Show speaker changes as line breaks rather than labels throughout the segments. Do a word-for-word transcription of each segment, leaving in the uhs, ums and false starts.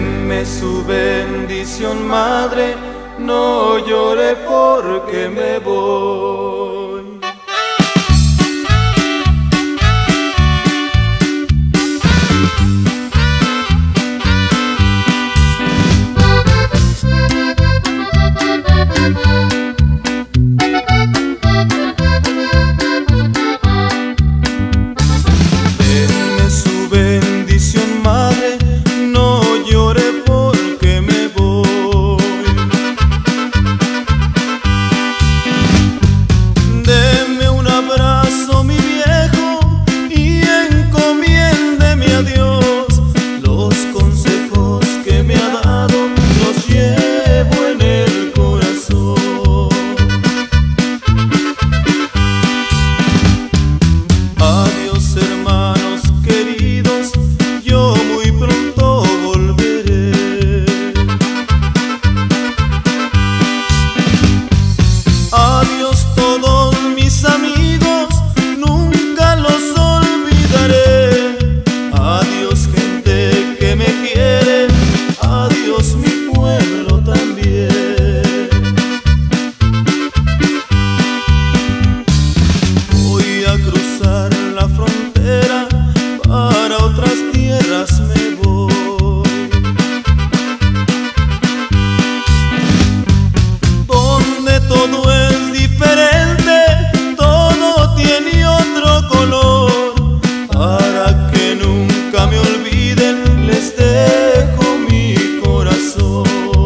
denme su bendición, madre, no llore porque me voy. Denme su bendición, madre, no llore porque me voy. Deme un abrazo, mi viejo, y encomiéndeme a Dios. Los consejos que me ha dado los llevo en el corazón. Adiós, hermanos queridos, yo muy pronto volveré. Adiós todos mis amigos, nunca los olvidaré. Adiós gente que me quiere, adiós mi pueblo también. Voy a cruzar la frontera, para otras tierras me voy, donde todo es diferente, todo tiene otro color. Para que nunca me olviden, les dejo mi corazón.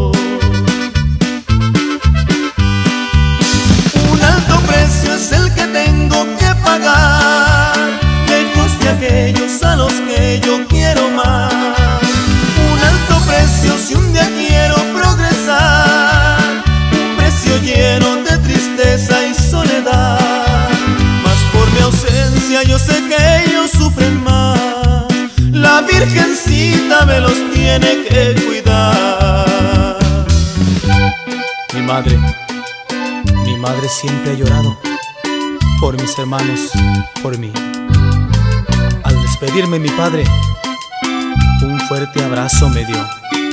Un alto precio es el que tengo que pagar, lejos de aquellos a los que yo quiero más. Un alto precio si un día quiero progresar, un precio lleno de tristeza y soledad. Mas por mi ausencia yo sé que ellos sufren más, la Virgencita me los tiene que cuidar.
Mi madre, mi madre siempre ha llorado por mis hermanos, por mí. Al despedirme mi padre, un fuerte abrazo me dio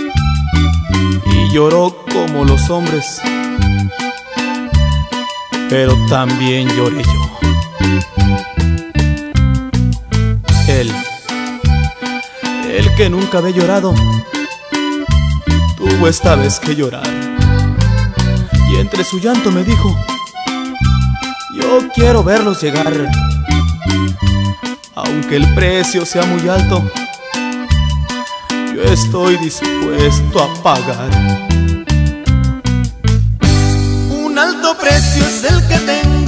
y lloró como los hombres, pero también lloré yo. Él, él que nunca había llorado, tuvo esta vez que llorar. Y entre su llanto me dijo: yo quiero verlos llegar, aunque el precio sea muy alto, yo estoy dispuesto a pagar.
Un alto precio es el que tengo